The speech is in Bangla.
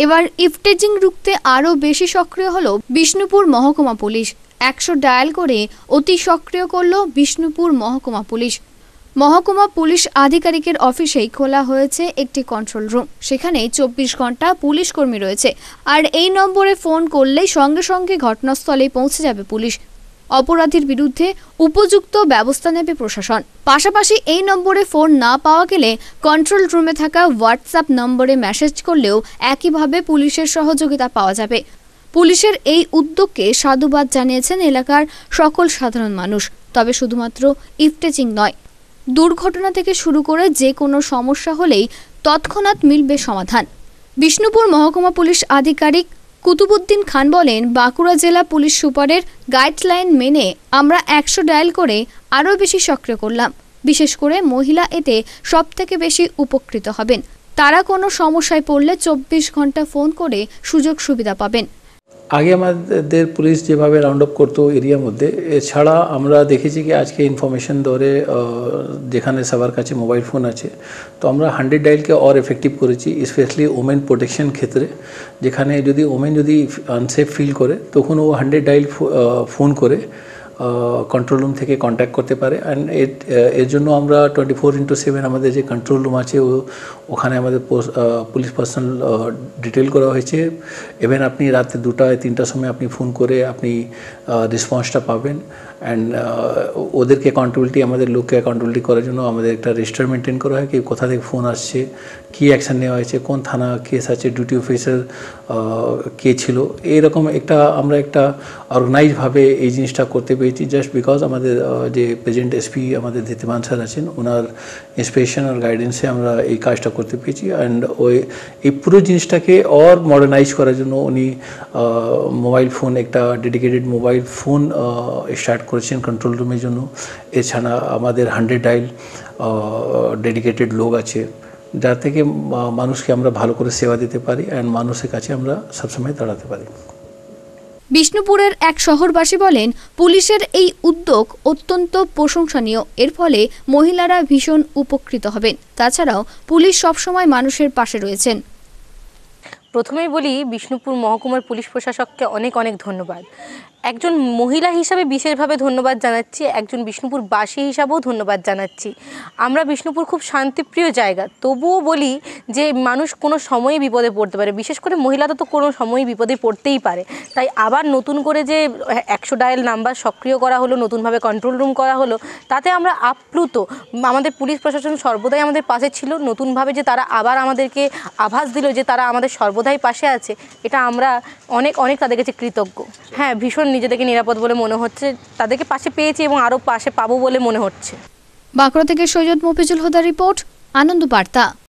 এবার ইফটেজিং রুখতে আরও বেশি সক্রিয় হলো বিষ্ণুপুর মহকুমা পুলিশ। 100 ডায়াল করে অতি সক্রিয় করল বিষ্ণুপুর মহকুমা পুলিশ। মহকুমা পুলিশ আধিকারিকের অফিসেই খোলা হয়েছে একটি কন্ট্রোল রুম। সেখানে 24 ঘন্টা পুলিশ কর্মী রয়েছে, আর এই নম্বরে ফোন করলেই সঙ্গে সঙ্গে ঘটনাস্থলে পৌঁছে যাবে পুলিশ। অপরাধীর বিরুদ্ধে উপযুক্ত ব্যবস্থা নেবে প্রশাসন। পাশাপাশি এই নম্বরে ফোন না পাওয়া গেলে কন্ট্রোল রুমে থাকা হোয়াটসঅ্যাপ নম্বরে মেসেজ করলেও একইভাবে পুলিশের সহযোগিতা পাওয়া যাবে। পুলিশের এই উদ্যোগকে সাধুবাদ জানিয়েছেন এলাকার সকল সাধারণ মানুষ। তবে শুধুমাত্র ইফটেজিং নয়, দুর্ঘটনা থেকে শুরু করে যে কোনো সমস্যা হলেই তৎক্ষণাৎ মিলবে সমাধান। বিষ্ণুপুর মহকুমা পুলিশ আধিকারিক কুতুবুদ্দিন খান বলেন, বাঁকুড়া জেলা পুলিশ সুপারের গাইডলাইন মেনে আমরা 100 ডায়াল করে আরও বেশি সক্রিয় করলাম। বিশেষ করে মহিলা এতে সবথেকে বেশি উপকৃত হবেন। তারা কোনো সমস্যায় পড়লে 24 ঘন্টা ফোন করে সুযোগ সুবিধা পাবেন। আগে আমাদের পুলিশ যেভাবে রাউন্ড আপ করতো এরিয়ার মধ্যে, এছাড়া আমরা দেখেছি কি আজকে ইনফরমেশন ধরে যেখানে সবার কাছে মোবাইল ফোন আছে, তো আমরা 100 ডায়ালকে और এফেক্টিভ করেছি, স্পেশালি ওমেন প্রোটেকশন ক্ষেত্রে। যেখানে যদি ওমেন যদি আনসেফ ফিল করে তখন ও 100 ডায়াল ফোন করে কন্ট্রোল রুম থেকে কন্ট্যাক্ট করতে পারে। অ্যান্ড এর জন্য আমরা 24/7 আমাদের যে কন্ট্রোল রুম আছে ওখানে আমাদের পুলিশ পার্সোনাল ডিটেল করা হয়েছে। ইভেন আপনি রাতে 2টা-3টার সময় আপনি ফোন করে আপনি রেসপন্সটা পাবেন। অ্যান্ড ওদেরকে অ্যাকাউন্টেবিলিটি, আমাদের লোককে অ্যাকাউন্টেবিলিটি করার জন্য আমাদের একটা রেজিস্টার মেনটেন করা হয় কি কোথা থেকে ফোন আসছে, কী অ্যাকশান নেওয়া হয়েছে, কোন থানা কেস আছে, ডিউটি অফিসার কে ছিল। এইরকম আমরা একটা অর্গানাইজভাবে এই জিনিসটা করতে পেরেছি জাস্ট বিকজ আমাদের যে প্রেজেন্ট এসপি আমাদের ধীতিমান স্যার আছেন, ওনার ইন্সপিরেশন আর গাইডেন্সে আমরা এই কাজটা করতে পেরেছি। অ্যান্ড এই পুরো জিনিসটাকে মডার্নাইজ করার জন্য উনি মোবাইল ফোন, একটা ডেডিকেটেড মোবাইল ফোন স্টার্ট করেছেন কন্ট্রোল রুমের জন্য। এছাড়া আমাদের 100 ডায়াল ডেডিকেটেড লোক আছে, যার থেকে মানুষকে আমরা ভালো করে সেবা দিতে পারি অ্যান্ড মানুষের কাছে আমরা সবসময় দাঁড়াতে পারি। বিষ্ণুপুরের এক শহরবাসী বলেন, পুলিশের এই উদ্যোগ অত্যন্ত প্রশংসনীয়। এর ফলে মহিলারা ভীষণ উপকৃত হবেন। তাছাড়াও পুলিশ সবসময় মানুষের পাশে রয়েছেন। প্রথমেই বলি, বিষ্ণুপুর মহকুমার পুলিশ প্রশাসককে অনেক অনেক ধন্যবাদ। একজন মহিলা হিসাবে বিশেষভাবে ধন্যবাদ জানাচ্ছি, একজন বিষ্ণুপুরবাসী হিসাবেও ধন্যবাদ জানাচ্ছি। আমরা বিষ্ণুপুর খুব শান্তিপ্রিয় জায়গা, তবুও বলি যে মানুষ কোনো সময়ে বিপদে পড়তে পারে, বিশেষ করে মহিলারা তো কোনো সময়ই বিপদে পড়তেই পারে। তাই আবার নতুন করে যে 100 ডায়াল নাম্বার সক্রিয় করা হলো, নতুনভাবে কন্ট্রোল রুম করা হলো, তাতে আমরা আপ্লুত। আমাদের পুলিশ প্রশাসন সর্বদাই আমাদের পাশে ছিল। নতুনভাবে যে তারা আবার আমাদেরকে আভাস দিল যে তারা আমাদের সর্বদাই পাশে আছে, এটা আমরা অনেক অনেক তাদের কাছে কৃতজ্ঞ। হ্যাঁ, ভীষণ নিজেদেরকে নিরাপদ বলে মনে হচ্ছে, তাদেরকে পাশে পেয়েছি এবং আরও পাশে পাবো বলে মনে হচ্ছে। বাঁকুড়া থেকে সৈয়দ মফিজুল হুদার রিপোর্ট, আনন্দ বার্তা।